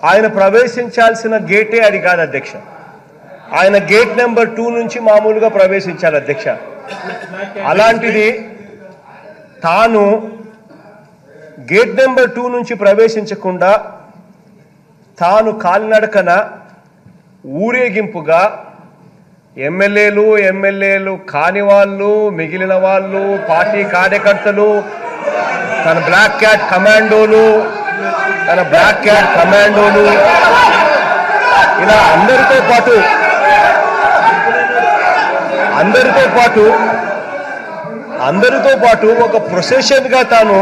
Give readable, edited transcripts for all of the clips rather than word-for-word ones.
ఆయన ప్రవేశించాల్సిన గేటే అది కాదు అధ్యక్ష. ఆయన గేట్ నెంబర్ 2 నుంచి మామూలుగా ప్రవేశించాలి అధ్యక్ష. అలాంటిది తాను గేట్ నెంబర్ 2 నుంచి ప్రవేశించకుండా తాను కాలినడకన ఊరేగింపుగా ఎమ్మెల్యేలు కాని వాళ్ళు, మిగిలిన వాళ్ళు, పార్టీ కార్యకర్తలు, తన బ్లాక్ క్యాట్ కమాండోలు ఇలా అందరితో పాటు ఒక ప్రొసెషన్ గా తాను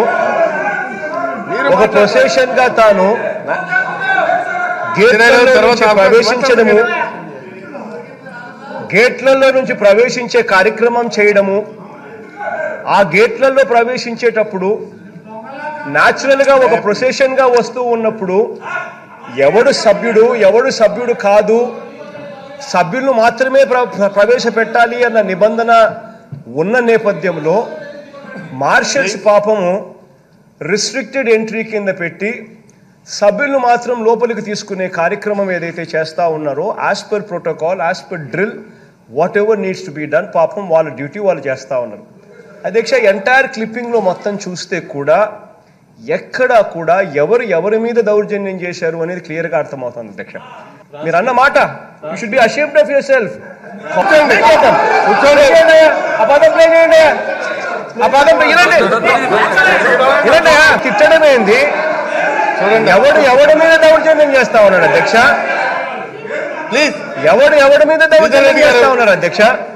గేట్లలో నుంచి ప్రవేశించే కార్యక్రమం చేయడము. ఆ గేట్లలో ప్రవేశించేటప్పుడు న్యాచురల్ గా ఒక ప్రొసెషన్ గా వస్తూ ఉన్నప్పుడు ఎవడు సభ్యుడు కాదు, సభ్యులను మాత్రమే ప్రవేశపెట్టాలి అన్న నిబంధన ఉన్న నేపథ్యంలో మార్షల్స్ పాపము రిస్ట్రిక్టెడ్ ఎంట్రీ కింద పెట్టి సభ్యులను మాత్రం లోపలికి తీసుకునే కార్యక్రమం ఏదైతే చేస్తా ఉన్నారో as per protocol, as per drill, whatever needs to be done, పాపం వాళ్ళ డ్యూటీ వాళ్ళు చేస్తూ ఉన్నారు. అధ్యక్ష, ఎంటైర్ క్లిప్పింగ్లో మొత్తం చూస్తే కూడా ఎక్కడా కూడా ఎవరి మీద దౌర్జన్యం చేశారు అనేది క్లియర్గా అర్థమవుతుంది అధ్యక్ష. మీరు అన్న మాట, you should be ashamed of yourself. తిట్టడమేంది? ఎవడి మీద దౌర్జన్యం చేస్తా ఉన్నాడు అధ్యక్ష? ప్లీజ్, ఎవడి మీద దౌర్జన్యం చేస్తా ఉన్నారు అధ్యక్ష?